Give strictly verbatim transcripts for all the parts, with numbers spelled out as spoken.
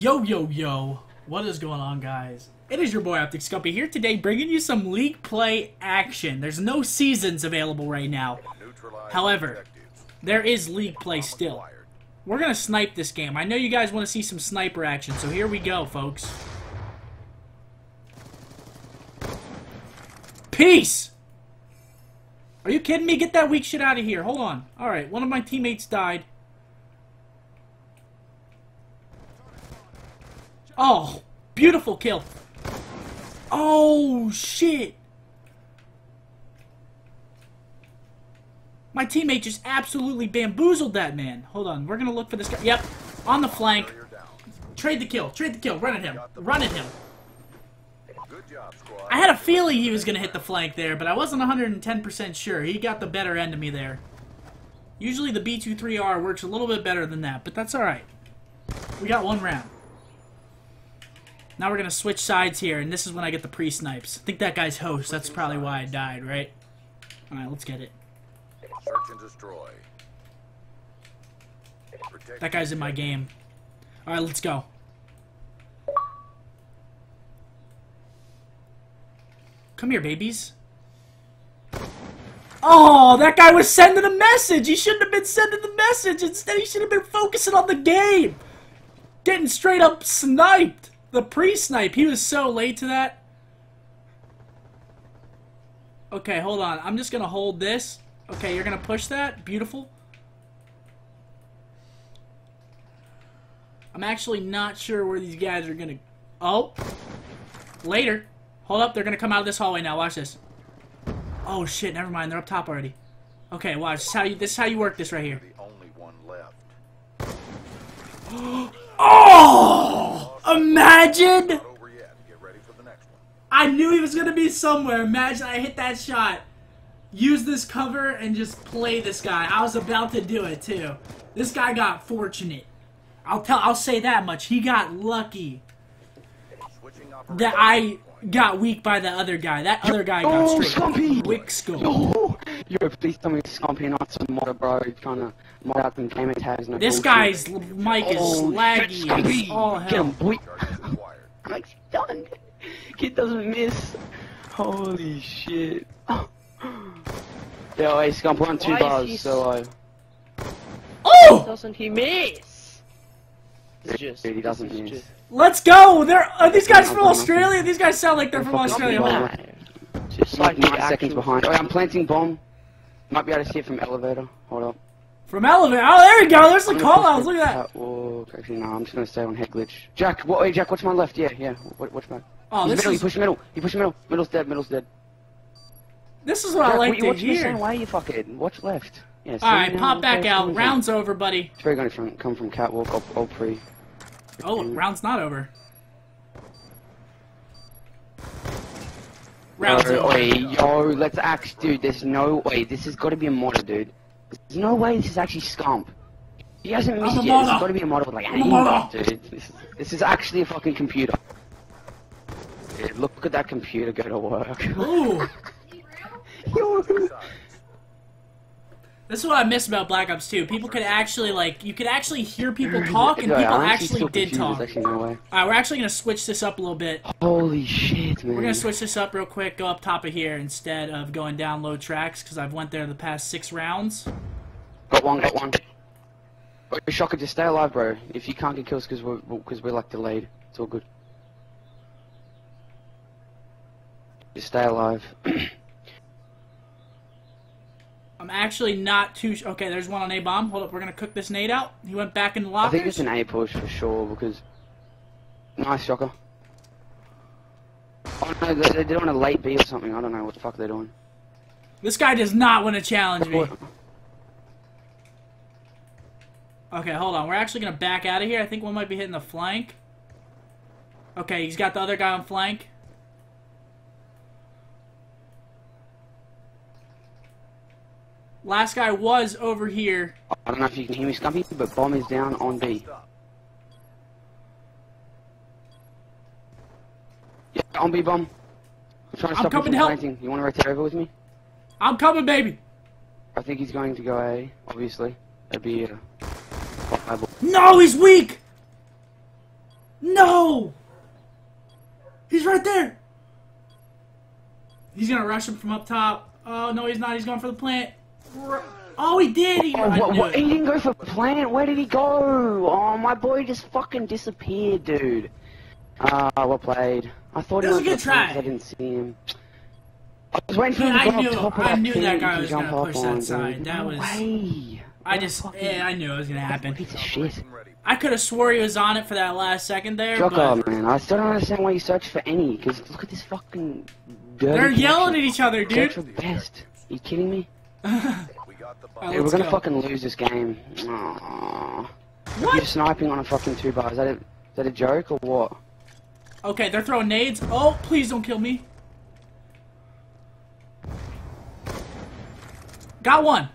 Yo, yo, yo. What is going on, guys? It is your boy, Optic Scumpy, here today bringing you some League Play action. There's no seasons available right now. However, there is League Play still. We're going to snipe this game. I know you guys want to see some sniper action, so here we go, folks. Peace! Are you kidding me? Get that weak shit out of here. Hold on. Alright, one of my teammates died. Oh, beautiful kill. Oh, shit. My teammate just absolutely bamboozled that man. Hold on, we're going to look for this guy. Yep, on the flank. Trade the kill, trade the kill. Run at him, run at him. I had a feeling he was going to hit the flank there, but I wasn't one hundred ten percent sure. He got the better end of me there. Usually the B twenty-three R works a little bit better than that, but that's alright. We got one round. Now we're going to switch sides here, and this is when I get the pre-snipes. I think that guy's host. That's probably why I died, right? Alright, let's get it. Search and destroy. That guy's in my game. Alright, let's go. Come here, babies. Oh, that guy was sending a message! He shouldn't have been sending the message! Instead, he should have been focusing on the game! Getting straight up sniped! The pre-snipe, he was so late to that. Okay, hold on. I'm just gonna hold this. Okay, you're gonna push that. Beautiful. I'm actually not sure where these guys are gonna... Oh. Later. Hold up, they're gonna come out of this hallway now. Watch this. Oh shit, never mind. They're up top already. Okay, watch. This is how you, this is how you work this right here. The only one left. Oh! Imagine! Not over yet. Get ready for the next one. I knew he was gonna be somewhere. Imagine I hit that shot. Use this cover and just play this guy. I was about to do it too. This guy got fortunate. I'll tell. I'll say that much. He got lucky that I got weak by the other guy. That other guy got Oh, straight Scumpy! quick scope. Yo, yo, please tell me Scumpy not some modder, bro. He's trying to mod out some gamer tags. No This bullshit. guy's mic is Oh, laggy. shit, Scumpy! It's all Get him, hell. boy. I'm done. Kid doesn't miss. Holy shit. Yo, hey, Scump, we're on two Why is bars, he so uh, Oh! Doesn't he miss? It's just, dude, he doesn't this is miss. just- Let's go! They're are these guys from Australia? These guys sound like they're from Fucking Australia. Hold on. Just like nine seconds behind. Oh, I'm planting bomb. Might be able to see it from elevator. Hold up. From elevator. Oh, there we go. There's the I'm gonna call outs. push Look at that. the catwalk. Actually, no, I'm just gonna stay on head glitch. Jack, what? Wait, Jack, watch my left. Yeah, yeah. Watch, watch my. Oh, He's this middle. is He pushed middle. He pushed middle. Middle's dead. Middle's dead. this is what I Jack, like what, to watch the same hear. way, you fucking. Watch left. Yeah. see, All right, now, pop back okay, out. see, Round's over, buddy. It's very gonna from, come from catwalk. I'll, I'll pre. Oh, look, round's not over. Round's Yo, over. oi, yo, let's act, dude. There's no way. This has got to be a modder, dude. There's no way this is actually Scump. He hasn't missed I'm a yet. modder. There's got to be a modder with like I'm a aim, modder. dude. This is, this is actually a fucking computer. Dude, look at that computer go to work. Ooh. Yo. This is what I miss about Black Ops two. People could actually, like, you could actually hear people talk, and Yo, people I'm actually still did confused. talk. There's actually no way. Alright, we're actually going to switch this up a little bit. Holy shit, man. We're going to switch this up real quick, go up top of here instead of going down low tracks, because I've went there the past six rounds. Got one, got one. Oh, Shocker, just stay alive, bro. If you can't get kills because we're, because we're like delayed, it's all good. Just stay alive. I'm actually not too... Sh okay, there's one on A-bomb. Hold up, we're going to cook this nade out. He went back in the I lockers. think it's an A push for sure because. Nice, Shocker. Oh no, they're, they're doing a late B or something. I don't know what the fuck they're doing. This guy does not want to challenge me. Okay, hold on. We're actually going to back out of here. I think one might be hitting the flank. Okay, he's got the other guy on flank. Last guy was over here. I don't know if you can hear me, Scumpy, but bomb is down on B. Yeah, on B bomb. I'm trying to I'm stop him coming from to help. planting. You want to rotate over with me? I'm coming, baby. I think he's going to go A, obviously. That'd be uh, viable. No, he's weak. No! He's right there! He's gonna rush him from up top. Oh, no, he's not. He's going for the plant. Oh, he did! He, Oh, I what, knew what, it. he didn't go for plant. Where did he go? Oh, my boy just fucking disappeared, dude. Ah, uh, well played. I thought That he was a went good for plant, try. I didn't see him. I was waiting for him to I go knew, up top of I that knew thing that he guy can was jump gonna up push on, that side. dude. That No was. way. I What just, fucking yeah, I knew it was gonna happen. piece of shit. Ready. I could have swore he was on it for that last second there, Choco, but man. I still don't understand why you search for any. Because look at this fucking dirty they're yelling at connection. each other, Search for dude. best. Are you kidding me? We got the Alright, bomb. Dude, we're let's gonna go. fucking lose this game. Aww. What? You're sniping on a fucking two bar. Is that a, is that a joke or what? Okay, they're throwing nades. Oh, please don't kill me. Got one.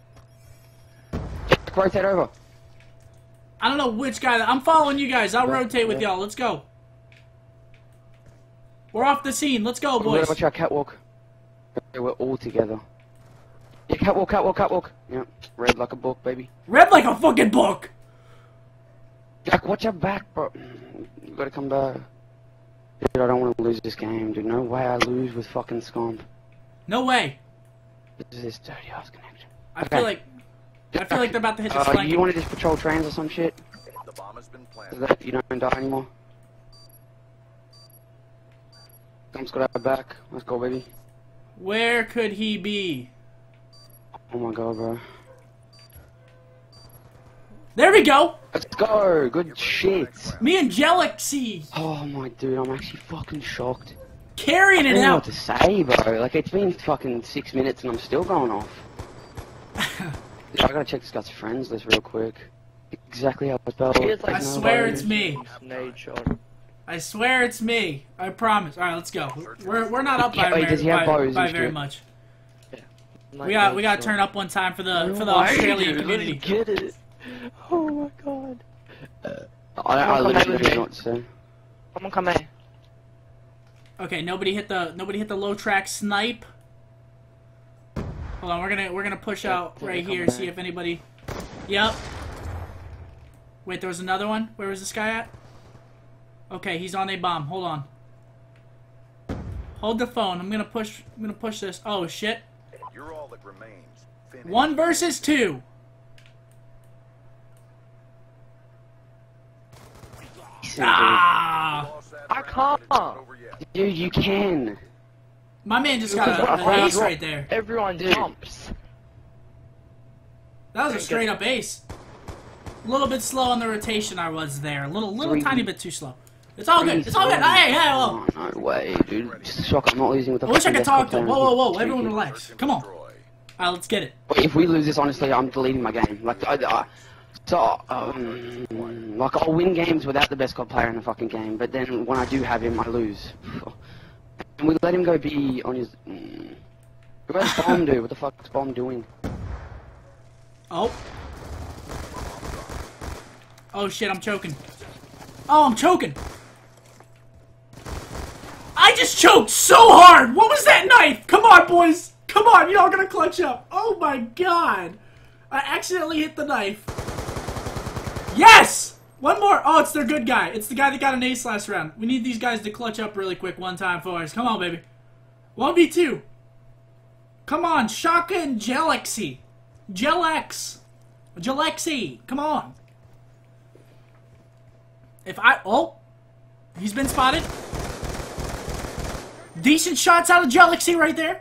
Rotate over. I don't know which guy. I'm following you guys. I'll rotate with y'all. Let's go. We're off the scene. Let's go, We're boys. gonna watch our catwalk. Okay, we're all together. Yeah, catwalk, catwalk, catwalk. Yeah, read like a book, baby. Read like a fucking book. Jack, watch your back, bro. You gotta come back. Dude, I don't want to lose this game, dude. No way I lose with fucking Scomp. No way. This is this dirty ass connection. I Okay. feel like I feel like they're about to hit this Uh, flank. you want to just patrol trains or some shit? The bomb has been So planted. that you don't die anymore? Scomp's got our back. Let's go, baby. Where could he be? Oh my god, bro. There we go. Let's go! Good shit! Me and Galaxy Oh my dude, I'm actually fucking shocked. carrying I it don't know what out. to say, bro. Like, it's been fucking six minutes and I'm still going off. Dude, I gotta check this guy's friends list real quick. Exactly how it's spelled. He is like I No, swear bro. it's me. Nade shot. I swear it's me. I promise. All right, let's go. We're we're not up by, Yeah, wait, very, does he have by, bows by and very shit? much. Like We got nade we got to shot. turn up one time for the for the Why Australian did community. you Get it. Oh my god. I, I Come on, literally come don't here. know what to say. Come on, come here. Okay, nobody hit the nobody hit the low track snipe. Hold on, we're gonna we're gonna push out Yeah, right come here, back. see if anybody. Yep. Wait, there was another one. Where was this guy at? Okay, he's on a bomb. Hold on. Hold the phone. I'm gonna push. I'm gonna push this. Oh shit. You're all that remains. Finish. One versus two. Decent, Ah! Lost that I round, can't. but it's not over yet. dude. Dude, you can. My man just got a, an ace right there. Everyone Dude. jumps. That was a straight up ace. A little bit slow on the rotation I was there. A little little Three. tiny bit too slow. It's all good. It's all good. Hey, hey, whoa. Oh, no way, dude. Just shock. I'm not losing with the I wish I fucking could talk best to him. player Whoa, whoa, in whoa. history. Everyone relax. Come on. Destroy. Alright, let's get it. If we lose this, honestly, I'm deleting my game. Like, I, I, so, um, like, I'll win games without the best god player in the fucking game, but then when I do have him, I lose. And we let him go be on his. Mm. Where's Bomb do? What the fuck's Bomb doing? Oh. Oh shit, I'm choking. Oh, I'm choking. I just choked so hard. What was that knife? Come on, boys. Come on, y'all gonna clutch up. Oh my god. I accidentally hit the knife. Yes! One more. Oh, it's their good guy. It's the guy that got an ace last round. We need these guys to clutch up really quick one time for us. Come on, baby. one v two. Come on, Shaka and Galaxy. Gelex. Galaxy. Come on. If I... Oh. He's been spotted. Decent shots out of Galaxy right there.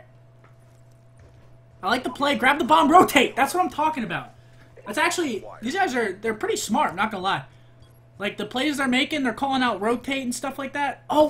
I like the play. Grab the bomb. Rotate. That's what I'm talking about. That's actually... These guys are... They're pretty smart. Not gonna lie. Like, the plays they're making, they're calling out rotate and stuff like that. Oh!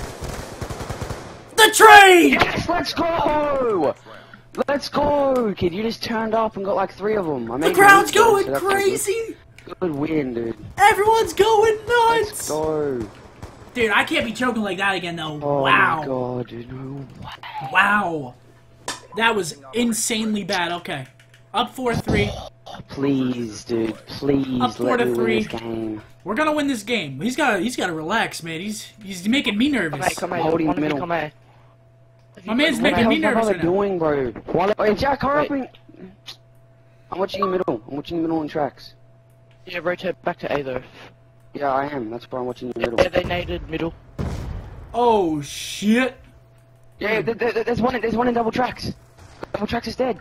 The trade! Yes, let's go! Let's go, kid. You just turned up and got like three of them. I The made crowd's you lose, going so that's crazy! Good, good win, dude. Everyone's going Let's nuts! go. Dude, I can't be choking like that again, though. Oh wow. my god, dude. No way. Wow. That was insanely bad. Okay. Up four three. Please, dude. Please Up four let to me three. win this game. We're gonna win this game. He's gotta he's gotta relax, man. He's he's making me Come here, nervous. come here. Holding One of you middle. come here. My man's What the making hell me is my nervous brother right now. doing, bro? Why, wait, Jack, hurry Wait. up and... I'm watching you middle. I'm watching you middle on tracks. Yeah, rotate back to A though. Yeah, I am. That's why I'm watching the middle. Yeah, they naded middle. Oh shit! Yeah, there, there, there's one. There's one in double tracks. Double tracks is dead.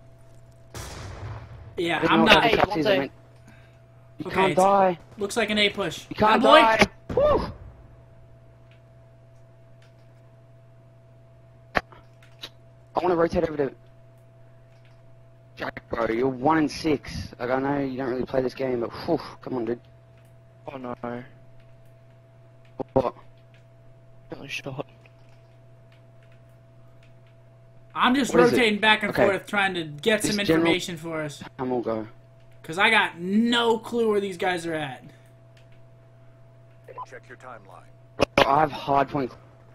Yeah, I don't I'm know what not. double Hey, tracks one is, day. I meant- You Okay, can't it's- die. Looks like an A push. You can't boy. die. Woo! I want to rotate over to Jack, bro. You're one and six. Like, I know you don't really play this game, but whew, come on, dude. Oh no. What? Got shot. I'm just What is it? rotating back and Okay. forth trying to get This some general- information for us. Time will go. Because I got no clue where these guys are at. Check your timeline. Bro, I have hard point.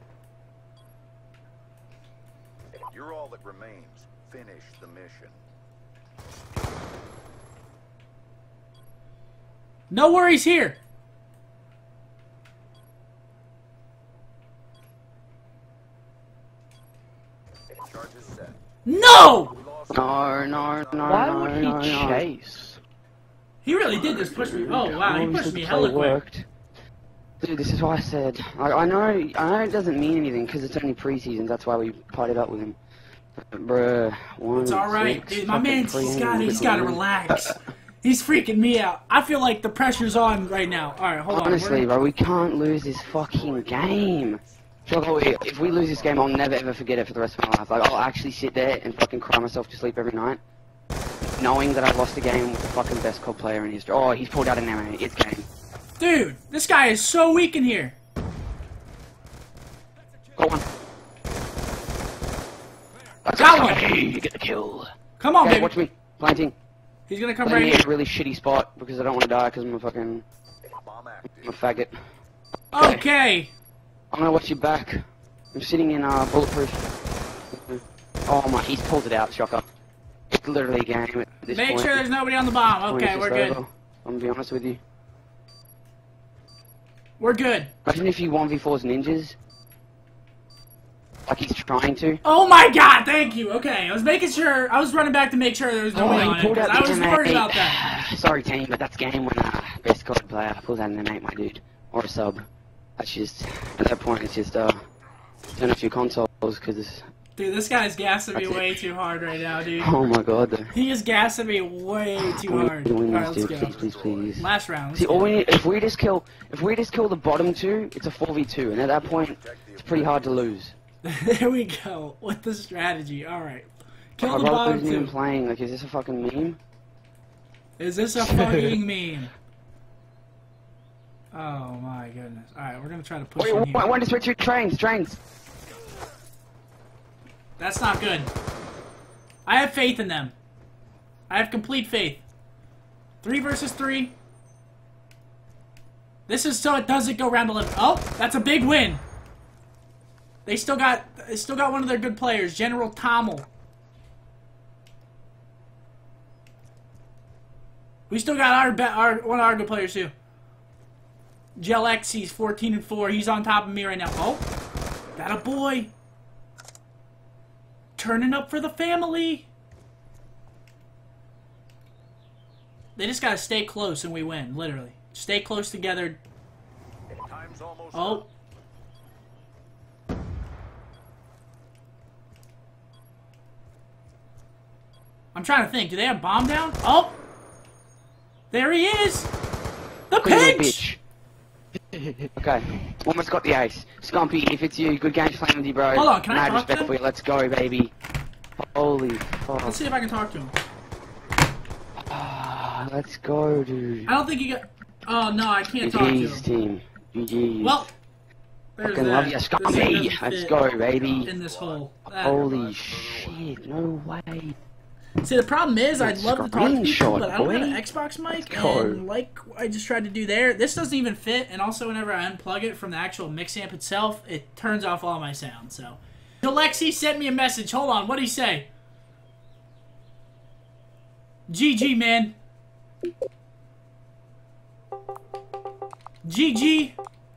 You're all that remains. Finish the mission. No worries here. Charges set. No! We lost. No, no, no, Why no, would he no, no. chase? He really did just push me. Oh wow, he Obviously pushed the me play hella quick. worked. Dude, this is why I said I, I know I know it doesn't mean anything because it's only preseason. That's why we partied up with him. But, bruh, one, It's all right, six, dude. My fucking man, he's three, got he's got to relax. He's freaking me out. I feel like the pressure's on right now. All right, hold Honestly, on. bro, we can't lose this fucking game. Choco, if we lose this game, I'll never ever forget it for the rest of my life. Like, I'll actually sit there and fucking cry myself to sleep every night, knowing that I lost a game with the fucking best C O D player in history. Oh, he's pulled out an ammo. It's game. Dude, this guy is so weak in here. Got one. Got one. Hey, you get the kill. Come on, Okay, baby. watch me. Planting. He's gonna come Planting right in here. a really shitty spot because I don't want to die because I'm a fucking Bomb active. I'm a faggot. Okay. I'm gonna watch you back. I'm sitting in uh, bulletproof. Oh my, he's pulled it out, shocker. It's literally a game at this Make point. sure there's nobody on the bomb. When it's Okay, we're just good. over. I'm gonna be honest with you. We're good. Imagine if he one v fours ninjas. Like he's trying to. Oh my god, thank you. Okay, I was making sure. I was running back to make sure there was nobody he on it. pulled 'Cause out I the was M eight. worried about that. Sorry team, but that's game when uh, best C O D player pulls out an M eight, my dude. Or a sub. That's just, at that point it's just, uh, turn off your consoles, because it's, Dude, this guy's gassing me That's it. way too hard right now, dude. oh my god. The, He is gassing me way too we need hard. to win Alright, this, let's dude. go. Please, please, please. Last round. Let's See, go. all we need, if we just kill, if we just kill the bottom two, it's a four v two, and at that point, it's pretty hard to lose. There we go. With the strategy. Alright. Kill My the brother bottom isn't even two. playing, like, is this a fucking meme? Is this a fucking meme? Oh my goodness. Alright, we're gonna try to push Wait, in wait, here. one to switch your trains, trains! That's not good. I have faith in them. I have complete faith. Three versus three. This is so it doesn't go round eleven. Oh, that's a big win. They still got, they still got one of their good players, General Tommel. We still got our, be our one of our good players too. Gelex, he's fourteen and four. He's on top of me right now. Oh, that a boy. Turning up for the family. They just gotta stay close and we win, literally. Stay close together. Time's almost Oh. up. I'm trying to think. Do they have bomb down? Oh! There he is! The Look at you, pinch! bitch. Okay, almost got the ace. Scumpy, if it's you, good game playing with you, bro. Hold on, can I Mad talk to respect him? for you. Let's go, baby. Holy fuck. Let's see if I can talk to him. Ah, let's go, dude. I don't think you got... Oh, no, I can't talk to G G's, him. team. G G's. Well, there's fucking that. love you, This Scumpy. doesn't Let's fit go, baby. in this hole. That- Holy shit, no way. See, the problem is, I'd love to talk to people, Screenshot, but I don't have an boy. Xbox mic, Let's go. and like I just tried to do there, this doesn't even fit, and also whenever I unplug it from the actual mix amp itself, it turns off all my sound, so. Alexi sent me a message. Hold on, what'd he say? G G, man. G G.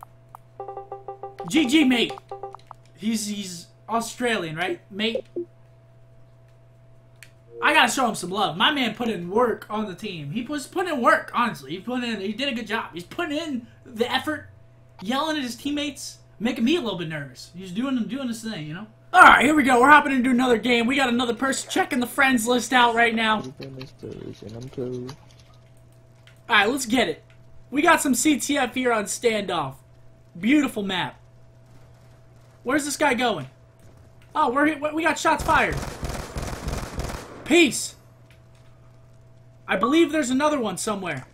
G G, mate. He's, he's Australian, right? Mate. I gotta show him some love. My man put in work on the team. He was putting in work, honestly. He put in. He did a good job. He's putting in the effort, yelling at his teammates, making me a little bit nervous. He's doing doing his thing, you know. All right, here we go. We're hopping into another game. We got another person checking the friends list out right now. All right, let's get it. We got some C T F here on standoff. Beautiful map. Where's this guy going? Oh, we're we got shots fired. Peace. I believe there's another one somewhere.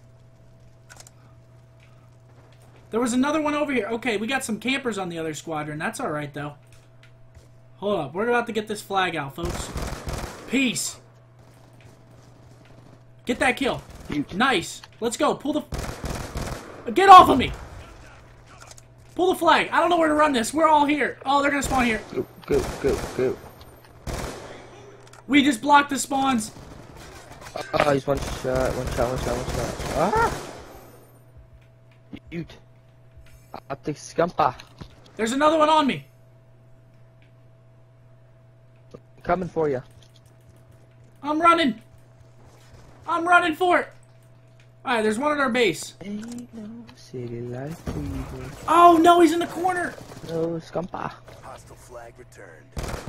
There was another one over here. Okay, we got some campers on the other squadron. That's all right, though. Hold up. We're about to get this flag out, folks. Peace. Get that kill. Nice. Let's go. Pull the... Get off of me. Pull the flag. I don't know where to run this. We're all here. Oh, they're going to spawn here. Go, go, go, go. We just blocked the spawns. Oh, he's one shot, one shot, one shot, one shot. Ah! Shoot. Optic scumpa. There's another one on me. Coming for you. I'm running. I'm running for it. Alright, there's one at our base. Ain't no city like Cleveland. Oh, no, he's in the corner. No scumpa. Hostile flag returned.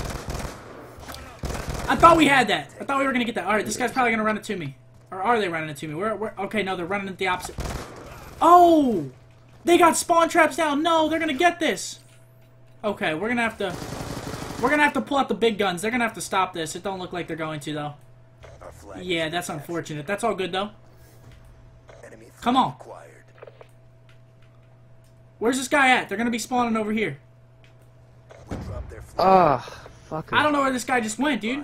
I thought we had that. I thought we were going to get that. Alright, this guy's probably going to run it to me. Or are they running it to me? We're, we're, okay, no, they're running it the opposite. Oh! They got spawn traps down. No, they're going to get this. Okay, we're going to have to... We're going to have to pull out the big guns. They're going to have to stop this. It don't look like they're going to, though. Yeah, that's unfortunate. That's all good, though. Come on. Where's this guy at? They're going to be spawning over here. Ah, fuck. I don't know where this guy just went, dude.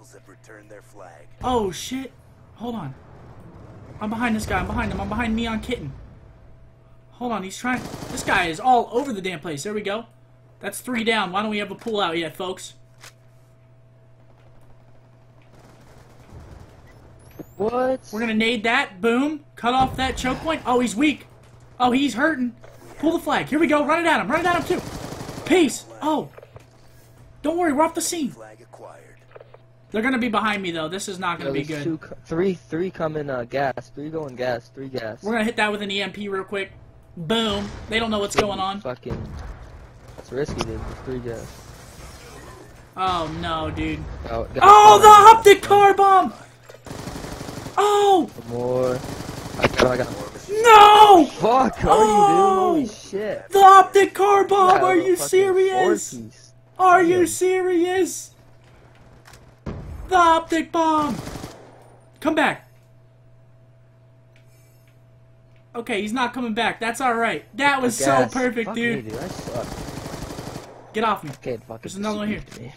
Oh, shit. Hold on. I'm behind this guy. I'm behind him. I'm behind Neon Kitten. Hold on. He's trying... This guy is all over the damn place. There we go. That's three down. Why don't we have a pull out yet, folks? What? We're gonna nade that. Boom. Cut off that choke point. Oh, he's weak. Oh, he's hurting. Pull the flag. Here we go. Run it at him. Run it at him, too. Peace. Oh. Don't worry. We're off the scene. They're gonna be behind me, though. This is not gonna No, be there's good. Two, three, three coming uh, gas. Three going gas. Three gas. We're gonna hit that with an E M P real quick. Boom. They don't know what's going on. Fucking. That's risky, dude. There's three gas. Oh, no, dude. Oh, Oh, the optic car bomb! Oh! More. I got, I got more. No! Fuck, how Oh! are you, dude? Holy shit. The optic car bomb! Yeah, Are you fucking serious? four-piece. Are you Damn. serious? The optic bomb! Come back. Okay, he's not coming back. That's alright. That was so Gas. perfect, Fuck dude. Me, dude. I suck. Get off me. Okay, fuck There's it. another one here. Me.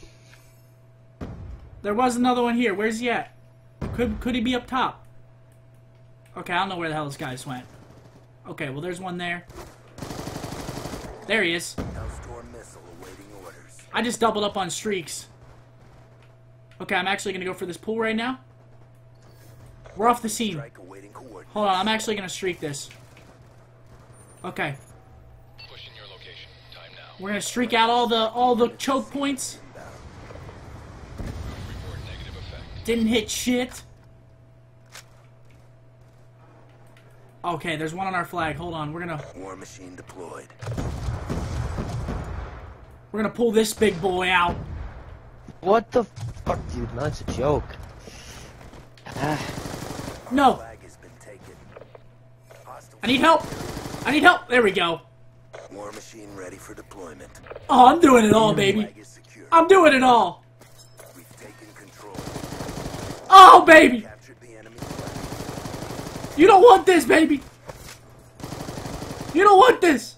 There was another one here. Where's he at? Could could he be up top? Okay, I don't know where the hell this guy just went. Okay, well there's one there. There he is. I just doubled up on streaks. Okay, I'm actually gonna go for this pool right now. We're off the scene. Hold on, I'm actually gonna streak this. Okay. We're gonna streak out all the all the choke points. Didn't hit shit. Okay, there's one on our flag. Hold on, we're gonna War machine deployed. we're gonna pull this big boy out. What the fuck, dude? Man, that's a joke. Ah. No, Flag has been taken. Hostile I need help. I need help. There we go. war machine ready for deployment. Oh, I'm doing it all, baby. Flag is secure. I'm doing it all. We've taken control. Oh, baby. Captured the enemy flag. You don't want this, baby. You don't want this.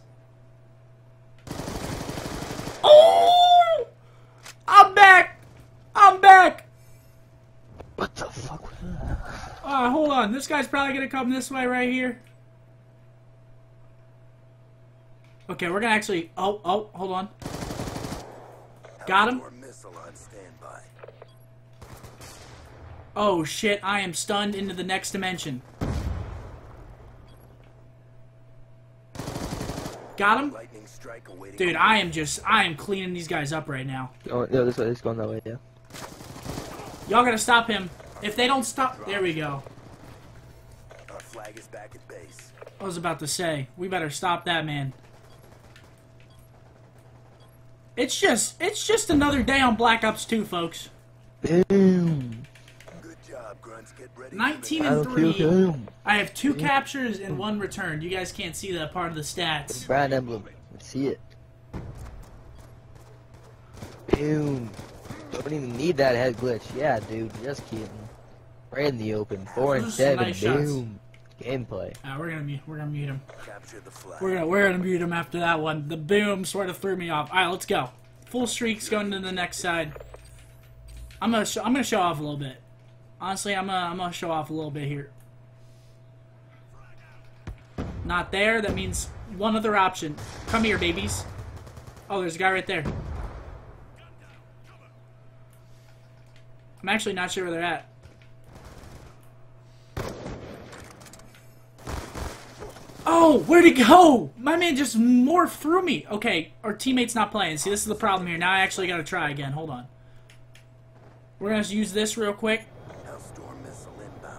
Oh! I'm back. I'm back. What the fuck was that? Uh, hold on. This guy's probably gonna come this way right here. Okay, we're gonna actually... Oh, oh, hold on. Got him. Hellstorm missile on standby. Oh, shit. I am stunned into the next dimension. Got him? Lightning strike awaiting. Dude, I am just... I am cleaning these guys up right now. Oh, no, this way. It's going that way, yeah. Y'all gotta stop him. If they don't stop... There we go. Our flag is back at base. I was about to say, we better stop that man. It's just, it's just another day on Black Ops two, folks. Boom. Good job, grunts. Get ready. nineteen I and don't feel three. boom. I have two captures and one return. You guys can't see that part of the stats. Brand emblem. Let's see it. Boom. Don't even need that head glitch. Yeah, dude. Just kidding. Right in the open. Four and Those are some seven. nice shots. Boom. Gameplay. Uh, we're gonna mute. We're gonna mute him. Capture the flag. We're gonna we're gonna mute him after that one. The boom sort of threw me off. All right, let's go. Full streaks going to the next side. I'm gonna sh I'm gonna show off a little bit. Honestly, I'm gonna I'm gonna show off a little bit here. Not there. That means one other option. Come here, babies. Oh, there's a guy right there. I'm actually not sure where they're at. Oh, where'd he go? My man just morphed through me. Okay, our teammate's not playing. See, this is the problem here. Now I actually gotta try again. Hold on. We're gonna use this real quick. Hellstorm missile inbound.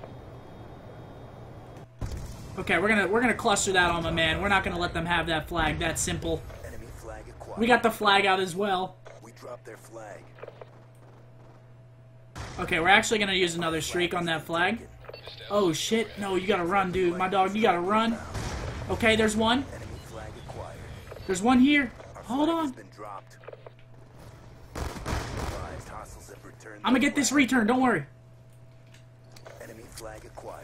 Okay, we're gonna we're gonna cluster that on my man. We're not gonna let them have that flag. That's simple. Enemy flag acquired. We got the flag out as well. We dropped their flag. Okay, we're actually gonna use another streak on that flag. Oh shit! No, you gotta run, dude. My dog, you gotta run. Okay, there's one. Enemy flag acquired. There's one here. Our Hold flag on. has been dropped. Advised, hostiles have returned I'm gonna their get this flag. return. Don't worry. Enemy flag acquired.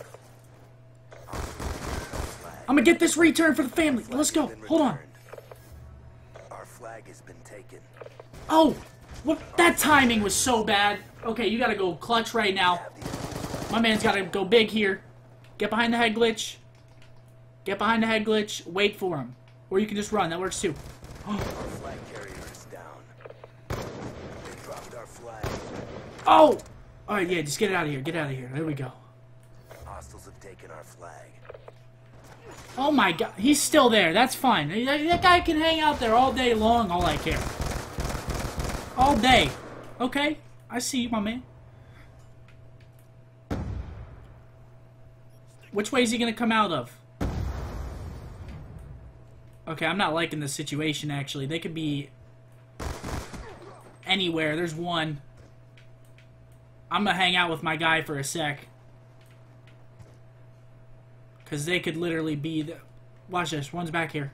Flag. I'm gonna get this return for the family. Flag Let's has go. been Hold on. returned. Our flag has been taken. Oh, what? That timing was so bad. Okay, you gotta go clutch right now. My man's gotta go big here. Get behind the head glitch. Get behind the head glitch. Wait for him. Or you can just run. That works too. Our flag carrier is down. They dropped our flag. Oh! Alright, yeah, just get it out of here. Get out of here. There we go. Hostiles have taken our flag. Oh my god. He's still there. That's fine. That that guy can hang out there all day long. All I care. All day. Okay? I see you, my man. Which way is he gonna come out of? Okay, I'm not liking this situation, actually. They could be anywhere. There's one. I'm gonna hang out with my guy for a sec. Because they could literally be the... Watch this. One's back here.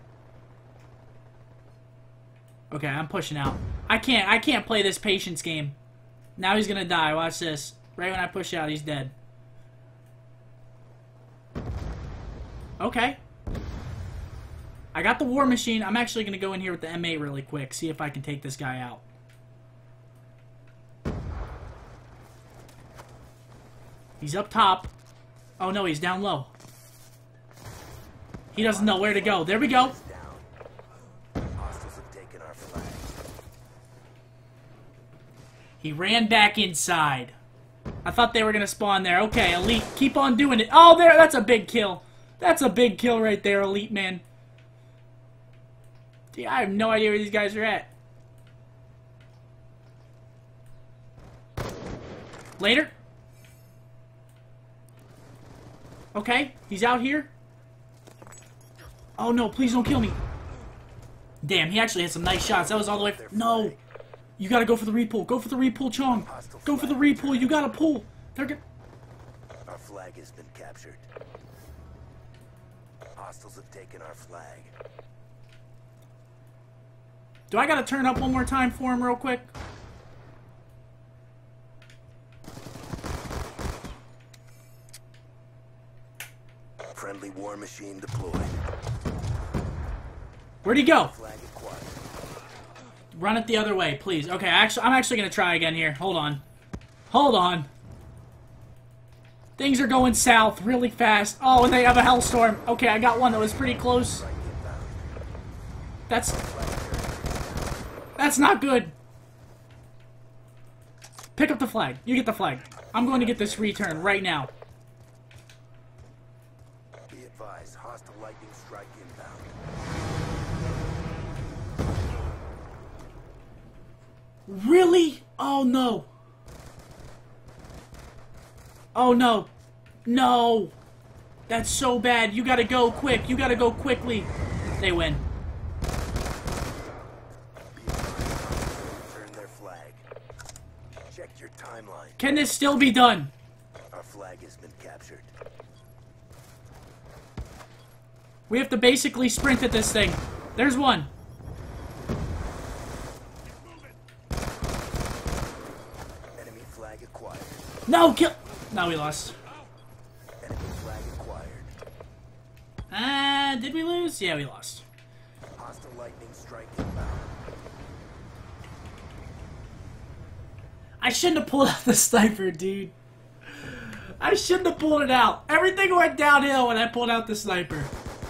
Okay, I'm pushing out. I can't, I can't play this patience game. Now he's gonna die. Watch this. Right when I push out, he's dead. Okay. I got the war machine. I'm actually going to go in here with the M eight really quick. See if I can take this guy out. He's up top. Oh no, he's down low. He doesn't know where to go. There we go. Down. Hostiles have taken our flag. He ran back inside. I thought they were going to spawn there. Okay, Elite, keep on doing it. Oh, there, that's a big kill. That's a big kill right there, Elite, man. Dude, I have no idea where these guys are at. Later. Okay, he's out here. Oh no, please don't kill me. Damn, he actually had some nice shots. That was all the way... No. You gotta go for the repull. Go for the repull, Chong. Go for the repull. You gotta pull. They're gonna... Our flag has been captured. Hostiles have taken our flag. Do I gotta turn up one more time for him real quick? Friendly war machine deployed. Where'd he go? Flag acquired. Run it the other way, please. Okay, actually, I'm actually gonna try again here. Hold on. Hold on. Things are going south really fast. Oh, and they have a hellstorm. Okay, I got one that was pretty close. That's... That's not good. Pick up the flag. You get the flag. I'm going to get this return right now. Be advised, hostile lightning strike inbound. Really? Oh, no. Oh, no. No. That's so bad. You gotta go quick. You gotta go quickly. They win. Turn their flag. Check your timeline. Can this still be done? Our flag has been captured. We have to basically sprint at this thing. There's one. Enemy flag acquired. No, kill. No, we lost. Enemy flag acquired. Uh, did we lose? Yeah, we lost. Hostile lightning strike inbound. I shouldn't have pulled out the sniper, dude. I shouldn't have pulled it out. Everything went downhill when I pulled out the sniper.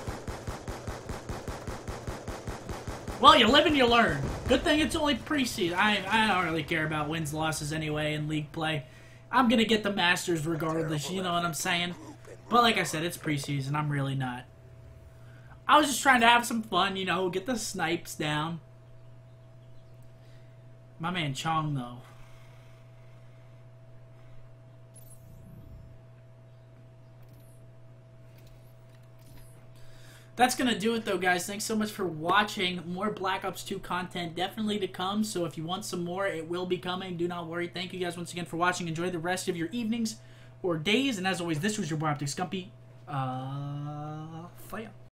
Well, you live and you learn. Good thing it's only preseason. I, I don't really care about wins, losses anyway in league play. I'm going to get the Masters regardless, you know what I'm saying? But like I said, it's preseason. I'm really not. I was just trying to have some fun, you know, get the snipes down. My man Chong, though. That's going to do it, though, guys. Thanks so much for watching. More Black Ops two content definitely to come, so if you want some more, it will be coming. Do not worry. Thank you guys once again for watching. Enjoy the rest of your evenings or days, and as always, this was your boy Optic Scumpy. Uh, fire.